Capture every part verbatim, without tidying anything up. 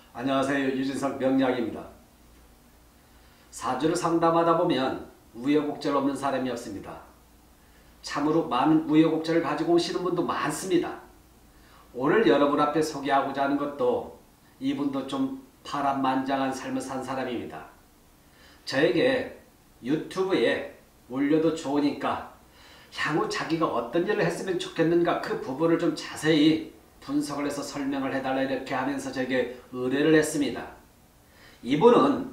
안녕하세요. 유진석 명약입니다. 사주를 상담하다 보면 우여곡절 없는 사람이 없습니다. 참으로 많은 우여곡절을 가지고 오시는 분도 많습니다. 오늘 여러분 앞에 소개하고자 하는 것도 이분도 좀 파란만장한 삶을 산 사람입니다. 저에게 유튜브에 올려도 좋으니까 향후 자기가 어떤 일을 했으면 좋겠는가 그 부분을 좀 자세히 분석을 해서 설명을 해달라 이렇게 하면서 저에게 의뢰를 했습니다. 이분은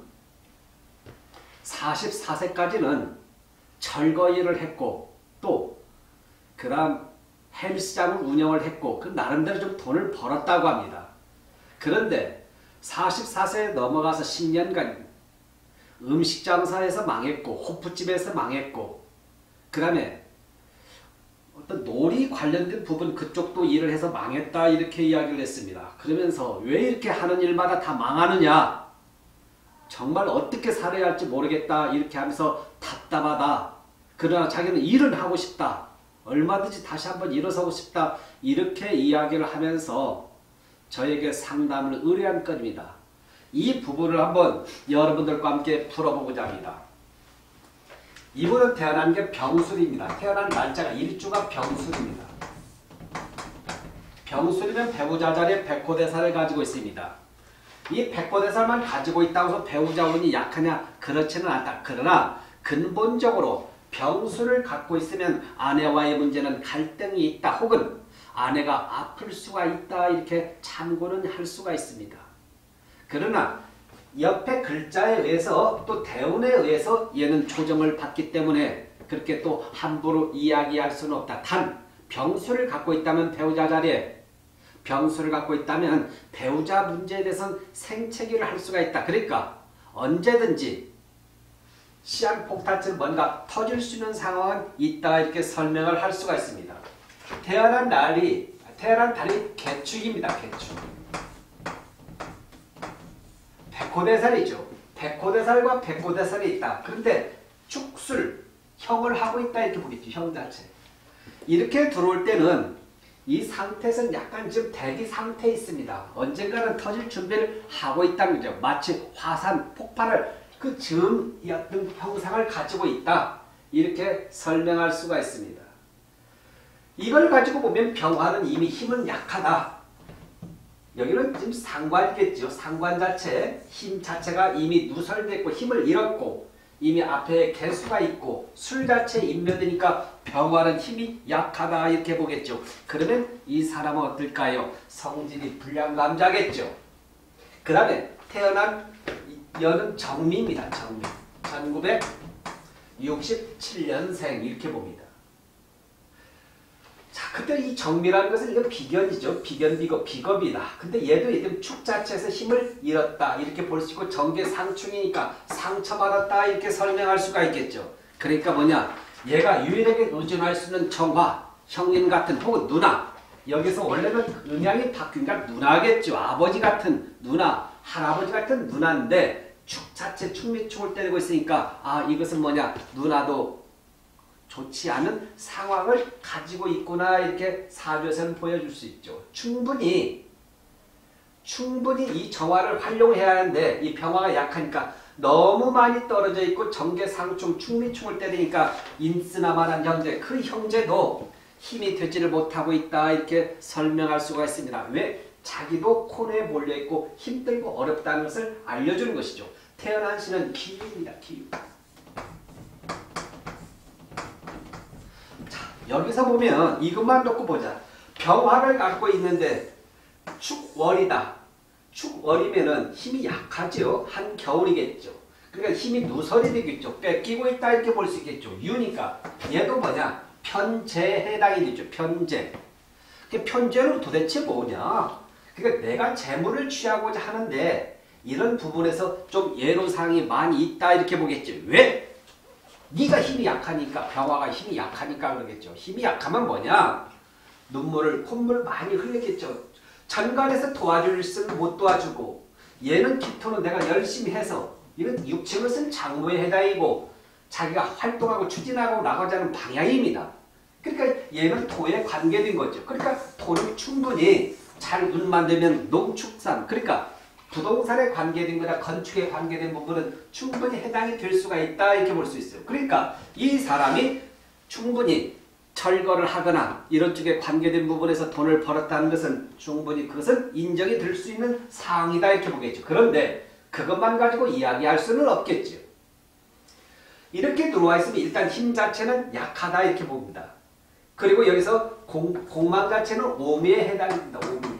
사십사 세까지는 철거 일을 했고 또 그 다음 헬스장을 운영을 했고 그 나름대로 좀 돈을 벌었다고 합니다. 그런데 사십사 세에 넘어가서 십 년간 음식 장사에서 망했고 호프집에서 망했고 그 다음에 어떤 놀이 관련된 부분 그쪽도 일을 해서 망했다 이렇게 이야기를 했습니다. 그러면서 왜 이렇게 하는 일마다 다 망하느냐, 정말 어떻게 살아야 할지 모르겠다 이렇게 하면서 답답하다, 그러나 자기는 일은 하고 싶다, 얼마든지 다시 한번 일어서고 싶다 이렇게 이야기를 하면서 저에게 상담을 의뢰한 건입니다. 이 부분을 한번 여러분들과 함께 풀어보고자 합니다. 이분은 태어난 게 병술입니다. 태어난 날짜가 일주가 병술입니다. 병술이면 배우자 자리에 백호대살을 가지고 있습니다. 이 백호대살만 가지고 있다고 해서 배우자 운이 약하냐? 그렇지는 않다. 그러나 근본적으로 병술을 갖고 있으면 아내와의 문제는 갈등이 있다 혹은 아내가 아플 수가 있다 이렇게 참고는 할 수가 있습니다. 그러나 옆에 글자에 의해서 또 대운에 의해서 얘는 조정을 받기 때문에 그렇게 또 함부로 이야기할 수는 없다. 단 병수를 갖고 있다면 배우자 자리에 병수를 갖고 있다면 배우자 문제에 대해서는 생채기를 할 수가 있다. 그러니까 언제든지 시한폭탄처럼 뭔가 터질 수 있는 상황은 있다 이렇게 설명을 할 수가 있습니다. 태어난 날이 태어난 달이 개축입니다. 개축. 백호대살이죠. 백호대살과 백호대살이 있다. 그런데 축술, 형을 하고 있다 이렇게 보겠죠. 형 자체. 이렇게 들어올 때는 이 상태에서는 약간 지금 대기 상태에 있습니다. 언젠가는 터질 준비를 하고 있다는 거죠. 마치 화산, 폭발을 그 즈음 어떤 형상을 가지고 있다. 이렇게 설명할 수가 있습니다. 이걸 가지고 보면 병화는 이미 힘은 약하다. 여기는 지금 상관이겠죠. 상관 자체, 힘 자체가 이미 누설됐고 힘을 잃었고 이미 앞에 개수가 있고 술 자체 인묘되니까 병화는 힘이 약하다 이렇게 보겠죠. 그러면 이 사람은 어떨까요? 성질이 불량감자겠죠. 그 다음에 태어난 여는 정미입니다. 정미. 천구백육십칠 년생 이렇게 봅니다. 자, 그때 이 정미라는 것은 이건 비견이죠. 비견, 비겁, 비겁이다. 근데 얘도 얘도 축 자체에서 힘을 잃었다. 이렇게 볼 수 있고 정계 상충이니까 상처받았다. 이렇게 설명할 수가 있겠죠. 그러니까 뭐냐. 얘가 유일하게 의존할 수 있는 정화, 형님 같은 혹은 누나. 여기서 원래는 음양이 바뀌니까 누나겠죠. 아버지 같은 누나, 할아버지 같은 누나인데 축 자체 축미축을 때리고 있으니까 아 이것은 뭐냐. 누나도 좋지 않은 상황을 가지고 있구나 이렇게 사주에서는 보여줄 수 있죠. 충분히 충분히 이 정화를 활용해야 하는데 이 병화가 약하니까 너무 많이 떨어져 있고 정계상충 충미충을 때리니까 인쓰나만한 형제 그 형제도 힘이 되지를 못하고 있다 이렇게 설명할 수가 있습니다. 왜? 자기도 코너에 몰려있고 힘들고 어렵다는 것을 알려주는 것이죠. 태어난 시는 기유입니다. 기유. 여기서 보면 이것만 놓고 보자. 병화를 갖고 있는데 축월이다. 축월이면은 힘이 약하죠. 한겨울이겠죠. 그러니까 힘이 누설이 되겠죠. 뺏기고 있다 이렇게 볼 수 있겠죠. 유니까 얘도 뭐냐. 편재에 해당이 되죠. 편재. 편재는 도대체 뭐냐. 그러니까 내가 재물을 취하고자 하는데 이런 부분에서 좀 예로사항이 많이 있다 이렇게 보겠죠. 왜? 네가 힘이 약하니까 병화가 힘이 약하니까 그러겠죠. 힘이 약하면 뭐냐? 눈물을 콧물 많이 흘리겠죠. 천간에서 도와줄 수는 못 도와주고 얘는 기토는 내가 열심히 해서 이건 육칭을 쓴 장모에 해당이고 자기가 활동하고 추진하고 나가자는 방향입니다. 그러니까 얘는 토에 관계된 거죠. 그러니까 토는 충분히 잘 눈 만들면 농축산 그러니까 부동산에 관계된 거나 건축에 관계된 부분은 충분히 해당이 될 수가 있다 이렇게 볼 수 있어요. 그러니까 이 사람이 충분히 철거를 하거나 이런 쪽에 관계된 부분에서 돈을 벌었다는 것은 충분히 그것은 인정이 될 수 있는 사항이다 이렇게 보겠죠. 그런데 그것만 가지고 이야기할 수는 없겠죠. 이렇게 들어와 있으면 일단 힘 자체는 약하다 이렇게 봅니다. 그리고 여기서 공, 공망 자체는 오미에 해당됩니다. 오미.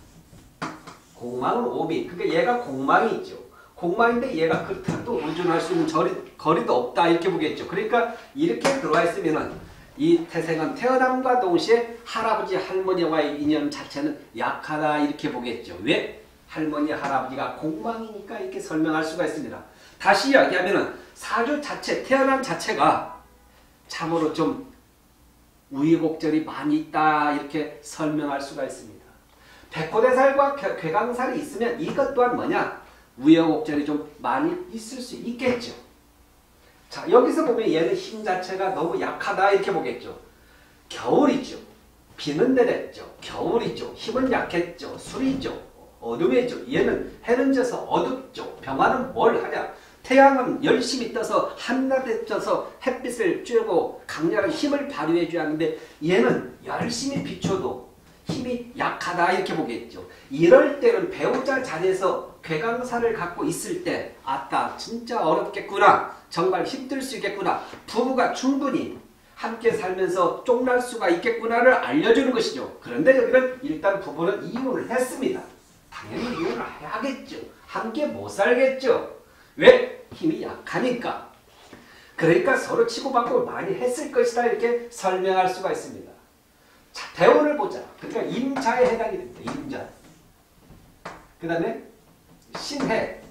공망은 오미. 그러니까 얘가 공망이 있죠. 공망인데 얘가 그렇다고 또 의존할 수 있는 거리, 거리도 없다 이렇게 보겠죠. 그러니까 이렇게 들어와 있으면은 이 태생은 태어남과 동시에 할아버지 할머니와의 인연 자체는 약하다 이렇게 보겠죠. 왜? 할머니 할아버지가 공망이니까 이렇게 설명할 수가 있습니다. 다시 이야기하면은 사주 자체 태어남 자체가 참으로 좀 우여곡절이 많이 있다 이렇게 설명할 수가 있습니다. 백호대살과 괴강살이 있으면 이것 또한 뭐냐? 우여곡절이 좀 많이 있을 수 있겠죠. 자, 여기서 보면 얘는 힘 자체가 너무 약하다 이렇게 보겠죠. 겨울이죠. 비는 내렸죠. 겨울이죠. 힘은 약했죠. 술이죠. 어둠이죠. 얘는 해는 져서 어둡죠. 병화는 뭘 하냐? 태양은 열심히 떠서 한낮에 떠서 햇빛을 쬐고 강렬한 힘을 발휘해 줘야 하는데 얘는 열심히 비춰도 힘이 약하다 이렇게 보겠죠. 이럴 때는 배우자 자리에서 괴강사를 갖고 있을 때 아따 진짜 어렵겠구나. 정말 힘들 수 있겠구나. 부부가 충분히 함께 살면서 쫑날 수가 있겠구나를 알려주는 것이죠. 그런데 여기는 일단 부부는 이혼을 했습니다. 당연히 이혼을 해야겠죠. 함께 못 살겠죠. 왜? 힘이 약하니까. 그러니까 서로 치고받고 많이 했을 것이다 이렇게 설명할 수가 있습니다. 자, 대운을 보자. 그러니까 임자에 해당이 됩니다. 임자. 그 다음에 신해,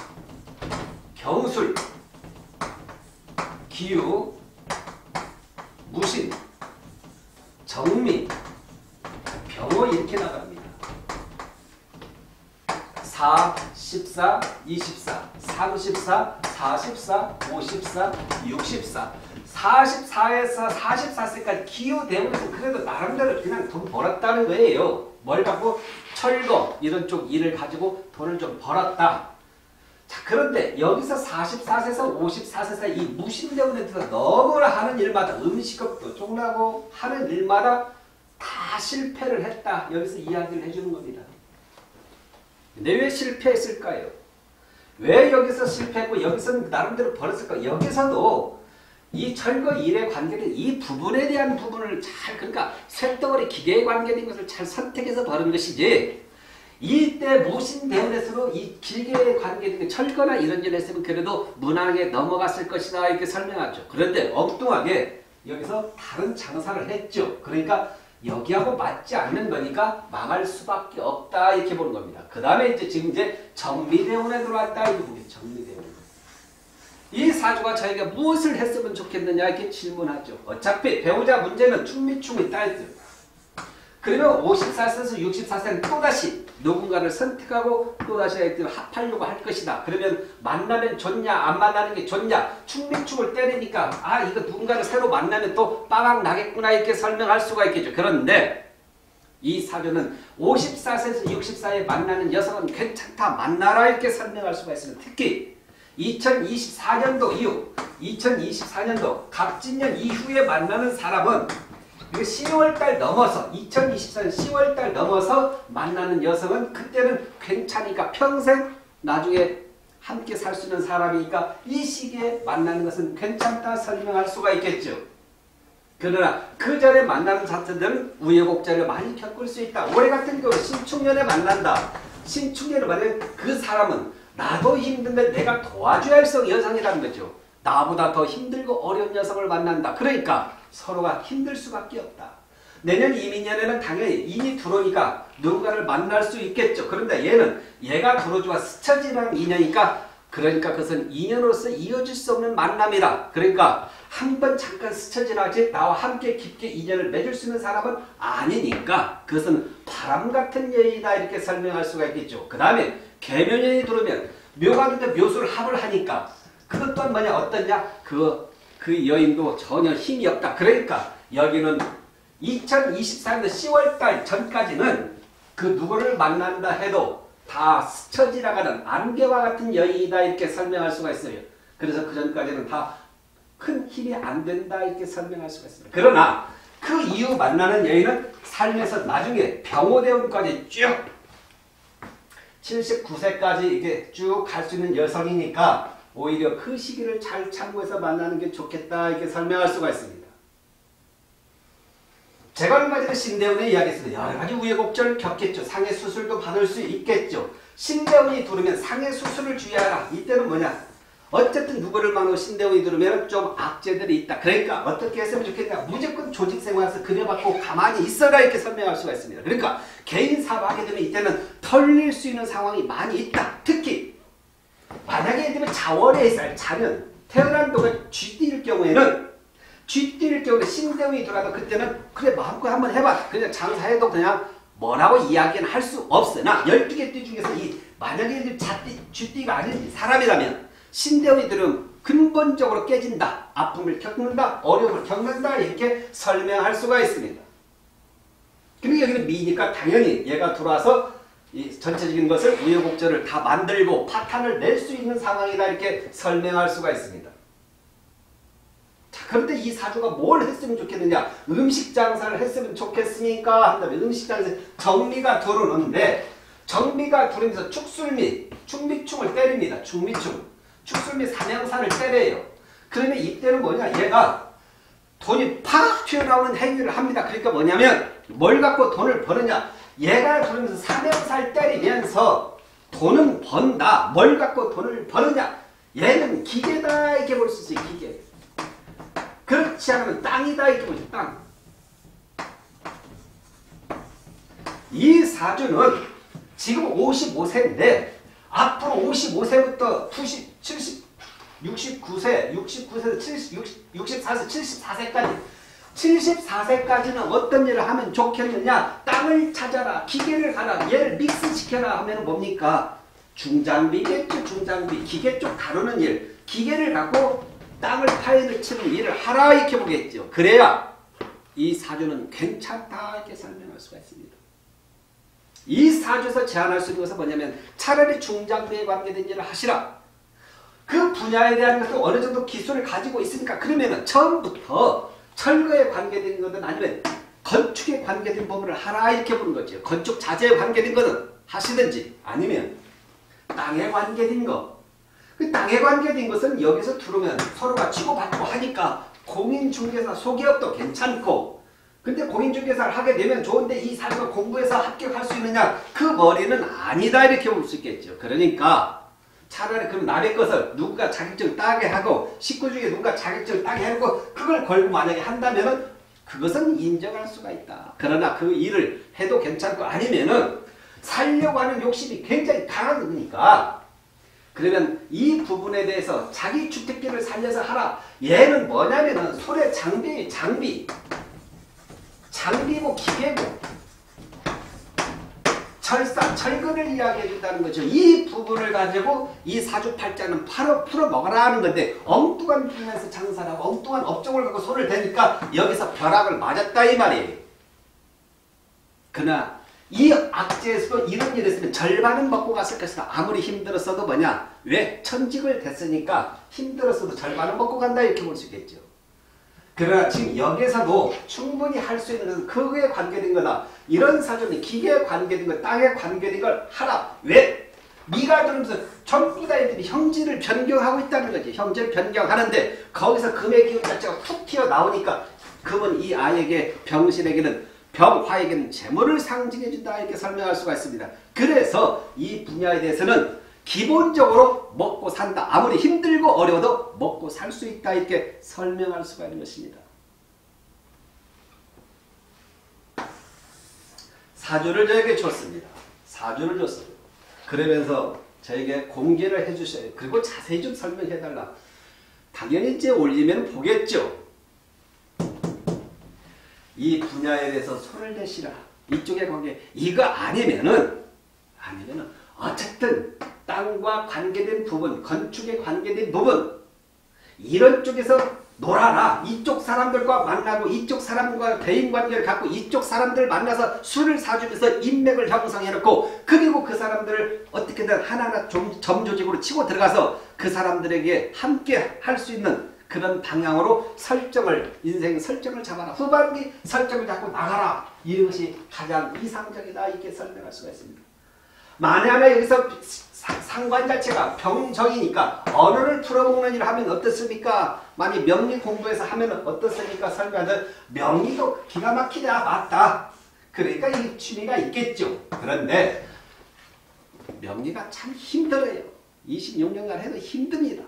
경술, 기유, 무신, 정미, 병호 이렇게 나갑니다. 사, 십사, 이십사, 삼십사, 사십사, 오십사, 육십사, 사십사에서 사십사 세까지 기후 대운에서 그래도 나름대로 그냥 돈 벌었다는 거예요. 뭘 갖고? 철거 이런 쪽 일을 가지고 돈을 좀 벌었다. 자, 그런데 여기서 사십사 세에서 오십사 세 사이 이 무신대운에 들어서 너무나 하는 일마다 음식업도 쫑나고 하는 일마다 다 실패를 했다. 여기서 이야기를 해주는 겁니다. 근데 왜 실패했을까요? 왜 여기서 실패했고 여기서는 나름대로 벌었을까? 여기서도 이 철거 일에 관계된 이 부분에 대한 부분을 잘 그러니까 쇳덩어리 기계에 관계된 것을 잘 선택해서 벌은 것이지 이때 무신대운에서도 이 기계에 관계된 철거나 이런 일을 했으면 그래도 무난하게 넘어갔을 것이다 이렇게 설명하죠. 그런데 엉뚱하게 여기서 다른 장사를 했죠. 그러니까 여기하고 맞지 않는 거니까 망할 수밖에 없다 이렇게 보는 겁니다. 그 다음에 이제 지금 이제 정미대운에 들어왔다 이렇게 봅니다. 정미대운. 이 사주가 저희가 무엇을 했으면 좋겠느냐 이렇게 질문하죠. 어차피 배우자 문제는 충미충이 따있죠. 그러면 오십사 세에서 육십사 세는 또다시 누군가를 선택하고 또다시 합하려고 할 것이다. 그러면 만나면 좋냐 안 만나는 게 좋냐 충미충을 때리니까 아 이거 누군가를 새로 만나면 또 빠박 나겠구나 이렇게 설명할 수가 있겠죠. 그런데 이 사주는 오십사 세에서 육십사 세에 만나는 여성은 괜찮다 만나라 이렇게 설명할 수가 있습니다. 특히 이천이십사 년도 이후 이천이십사 년도 갑진년 이후에 만나는 사람은 시월달 넘어서 이천이십사 년 시월달 넘어서 만나는 여성은 그때는 괜찮으니까 평생 나중에 함께 살 수 있는 사람이니까 이 시기에 만나는 것은 괜찮다 설명할 수가 있겠죠. 그러나 그 전에 만나는 자체들은 우여곡절을 많이 겪을 수 있다. 올해 같은 경우 신축년에 만난다. 신축년을 만나면 그 사람은 나도 힘든데 내가 도와줘야 할 여성이라는 거죠. 나보다 더 힘들고 어려운 여성을 만난다. 그러니까 서로가 힘들 수밖에 없다. 내년 이민년에는 당연히 인이 들어오니까 누군가를 만날 수 있겠죠. 그런데 얘는 얘가 들어오지와 스쳐지는 인연이니까 그러니까 그것은 인연으로서 이어질 수 없는 만남이다. 그러니까 한 번 잠깐 스쳐지나지 나와 함께 깊게 인연을 맺을 수 있는 사람은 아니니까 그것은 바람 같은 여인이다 이렇게 설명할 수가 있겠죠. 그 다음에 계묘년이 들어오면 묘각인데 묘수를 합을 하니까 그것 또한 뭐냐 어떠냐 그, 그 여인도 전혀 힘이 없다. 그러니까 여기는 이천이십사 년 시월달 전까지는 그 누구를 만난다 해도 다 스쳐 지나가는 안개와 같은 여인이다 이렇게 설명할 수가 있어요. 그래서 그전까지는 다 큰 힘이 안 된다 이렇게 설명할 수가 있습니다. 그러나 그 이후 만나는 여인은 삶에서 나중에 병호대운까지 쭉 칠십구 세까지 이게 쭉 갈 수 있는 여성이니까 오히려 그 시기를 잘 참고해서 만나는 게 좋겠다 이렇게 설명할 수가 있습니다. 제가 얼마 전에 신대운에 이야기했습니다. 여러 가지 우여곡절을 겪겠죠. 상해 수술도 받을 수 있겠죠. 신대운이 들으면 상해 수술을 주의하라. 이때는 뭐냐? 어쨌든 누구를 만나고 신대운이 들으면 좀 악재들이 있다. 그러니까 어떻게 했으면 좋겠냐. 무조건 조직생활에서 그려받고 가만히 있어라 이렇게 설명할 수가 있습니다. 그러니까 개인 사업하게 되면 이때는 털릴 수 있는 상황이 많이 있다. 특히 만약에 예를 들면 자월에 있어요. 자는 태어난 동안 쥐띠일 경우에는 쥐띠일 경우에 신대운이 들어와도 그때는 그래 마음껏 한번 해봐. 그냥 장사해도 그냥 뭐라고 이야기는 할 수 없으나 열두 개 띠 중에서 이 만약에 자띠, 쥐띠가 아닌 사람이라면 신대운이 들으면 근본적으로 깨진다. 아픔을 겪는다. 어려움을 겪는다. 이렇게 설명할 수가 있습니다. 그리고 여기는 미니까 당연히 얘가 들어와서 이 전체적인 것을 우여곡절을 다 만들고 파탄을 낼 수 있는 상황이다. 이렇게 설명할 수가 있습니다. 자, 그런데 이 사주가 뭘 했으면 좋겠느냐. 음식 장사를 했으면 좋겠으니까 한다면 음식 장사에 정미가 들어오는데 정미가 들어오면서 축술미, 축미충을 때립니다. 축미충. 축술미 삼형사를 때려요. 그러면 이때는 뭐냐. 얘가 돈이 팍 튀어나오는 행위를 합니다. 그러니까 뭐냐면 뭘 갖고 돈을 버느냐. 얘가 그러면서 삼형사를 때리면서 돈은 번다. 뭘 갖고 돈을 버느냐. 얘는 기계다 이렇게 볼 수 있어요. 기계. 그렇지 않으면 땅이다 이렇게 보죠. 땅. 이 사주는 지금 오십오 세인데 앞으로 오십오 세부터 칠십, 육십구 세, 육십구 세에서 칠십, 육십사 세, 칠십사 세까지 칠십사 세까지는 어떤 일을 하면 좋겠느냐. 땅을 찾아라. 기계를 가라. 얘를 믹스시켜라 하면 뭡니까? 중장비겠죠. 중장비. 기계 쪽 다루는 일. 기계를 갖고 땅을 파헤를 치는 일을 하라 이렇게 보겠죠. 그래야 이 사주는 괜찮다 이렇게 설명할 수가 있습니다. 이 사주에서 제안할 수 있는 것은 뭐냐면 차라리 중장비에 관계된 일을 하시라. 그 분야에 대한 것도 어느 정도 기술을 가지고 있으니까 그러면은 처음부터 철거에 관계된 것은 아니면 건축에 관계된 부분을 하라 이렇게 보는 거죠. 건축 자재에 관계된 것은 하시든지 아니면 땅에 관계된 것. 그 땅에 관계된 것은 여기서 들어오면 서로가 치고받고 하니까 공인중개사 소기업도 괜찮고 근데 공인중개사를 하게 되면 좋은데 이 사주가 공부해서 합격할 수 있느냐? 그 머리는 아니다 이렇게 볼 수 있겠죠. 그러니까 차라리 그럼 남의 것을 누군가 자격증을 따게 하고 식구 중에 누군가 자격증을 따게 하고 그걸 걸고 만약에 한다면은 그것은 인정할 수가 있다. 그러나 그 일을 해도 괜찮고 아니면은 살려고 하는 욕심이 굉장히 강한 거니까 그러면 이 부분에 대해서 자기 주택기를 살려서 하라. 얘는 뭐냐면은 손에 장비, 장비 장비고 기계고 철사, 철근을 이야기해 준다는 거죠. 이 부분을 가지고 이 사주팔자는 풀어, 풀어 먹어라 하는 건데 엉뚱한 분야에서 장사를 하고 엉뚱한 업종을 갖고 손을 대니까 여기서 벼락을 맞았다 이 말이에요. 그러나 이 악재에서도 이런 일을 했으면 절반은 먹고 갔을 것이다. 아무리 힘들었어도 뭐냐. 왜? 천직을 됐으니까 힘들었어도 절반은 먹고 간다 이렇게 볼 수 있겠죠. 그러나 지금 여기서도 충분히 할 수 있는 것은 그거에 관계된 거다. 이런 사주는 기계에 관계된 것, 땅에 관계된 걸 하라. 왜? 미가 들으면서 전부 다 애들이 형질을 변경하고 있다는 거지. 형질을 변경하는데 거기서 금의 기운 자체가 툭 튀어나오니까 금은 이 아이에게 병신에게는 병화에게는 재물을 상징해 준다 이렇게 설명할 수가 있습니다. 그래서 이 분야에 대해서는 기본적으로 먹고 산다. 아무리 힘들고 어려워도 먹고 살 수 있다 이렇게 설명할 수가 있는 것입니다. 사주를 저에게 줬습니다. 사주를 줬어요. 그러면서 저에게 공개를 해주셔요. 그리고 자세히 좀 설명해달라. 당연히 이제 올리면 보겠죠. 이 분야에 대해서 손을 내시라. 이쪽에 관계 이거 아니면은 아니면은 어쨌든 땅과 관계된 부분, 건축에 관계된 부분 이런 쪽에서 놀아라. 이쪽 사람들과 만나고 이쪽 사람과 대인관계를 갖고 이쪽 사람들 만나서 술을 사주면서 인맥을 형성해놓고 그리고 그 사람들을 어떻게든 하나하나 좀 점조직으로 치고 들어가서 그 사람들에게 함께 할 수 있는 그런 방향으로 설정을 인생 설정을 잡아라. 후반기 설정을 잡고 나가라. 이것이 가장 이상적이다 이렇게 설명할 수가 있습니다. 만에 하나 여기서 상관 자체가 병정이니까 언어를 풀어먹는 일을 하면 어떻습니까? 만약 명리 공부해서 하면 어떻습니까? 설명하는 명리도 기가 막히다. 맞다. 그러니까 이 취미가 있겠죠. 그런데 명리가 참 힘들어요. 이십육 년간 해도 힘듭니다.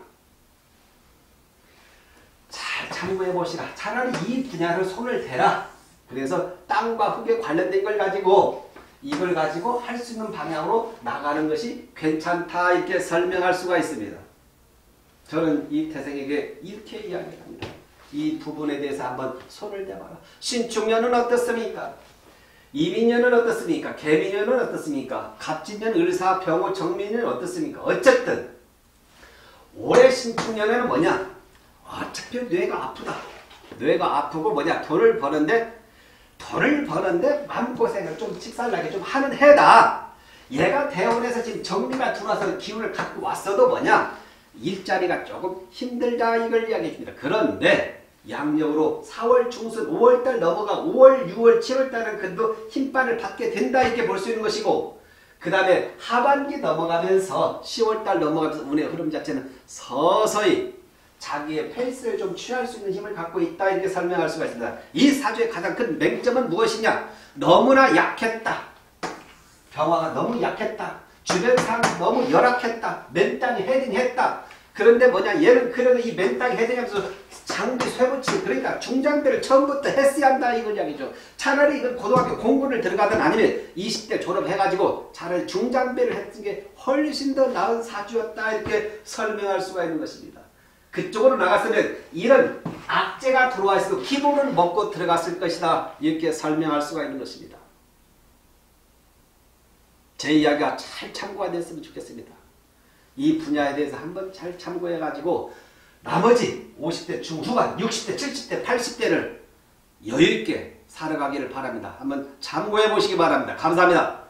잘 참고해 보시라. 차라리 이 분야를 손을 대라. 그래서 땅과 흙에 관련된 걸 가지고 이걸 가지고 할 수 있는 방향으로 나가는 것이 괜찮다 이렇게 설명할 수가 있습니다. 저는 이 태생에게 이렇게 이야기합니다. 이 부분에 대해서 한번 손을 대봐라. 신축년은 어떻습니까? 이민년은 어떻습니까? 개민년은 어떻습니까? 갑진년, 을사, 병호, 정민년은 어떻습니까? 어쨌든 올해 신축년에는 뭐냐? 어차피 뇌가 아프다. 뇌가 아프고 뭐냐? 돈을 버는데 돈을 버는데 마음고생을 좀 칙살나게 좀 하는 해다. 얘가 대원에서 지금 정비가 들어와서 기운을 갖고 왔어도 뭐냐? 일자리가 조금 힘들다 이걸 이야기해 줍니다. 그런데 양력으로 사월 중순 오월달 넘어가 오월, 유월, 칠월달은 그래도 힘발을 받게 된다 이렇게 볼 수 있는 것이고 그 다음에 하반기 넘어가면서 시월달 넘어가면서 운의 흐름 자체는 서서히 자기의 페이스를 좀 취할 수 있는 힘을 갖고 있다 이렇게 설명할 수가 있습니다. 이 사주의 가장 큰 맹점은 무엇이냐? 너무나 약했다. 병화가 너무 약했다. 주변 상황이 너무 열악했다. 맨땅에 헤딩했다. 그런데 뭐냐? 얘는 그래도 이 맨땅에 헤딩하면서 장기 쇠붙이 그러니까 중장비를 처음부터 했어야 한다 이걸 이야기죠. 차라리 이건 고등학교 공부를 들어가든 아니면 이십 대 졸업해가지고 차라리 중장비를 했던 게 훨씬 더 나은 사주였다 이렇게 설명할 수가 있는 것입니다. 그쪽으로 나갔으면 이런 악재가 들어와 있어도 기본을 먹고 들어갔을 것이다 이렇게 설명할 수가 있는 것입니다. 제 이야기가 잘 참고가 됐으면 좋겠습니다. 이 분야에 대해서 한번 잘 참고해가지고 나머지 오십 대 중후반, 육십 대, 칠십 대, 팔십 대를 여유있게 살아가기를 바랍니다. 한번 참고해 보시기 바랍니다. 감사합니다.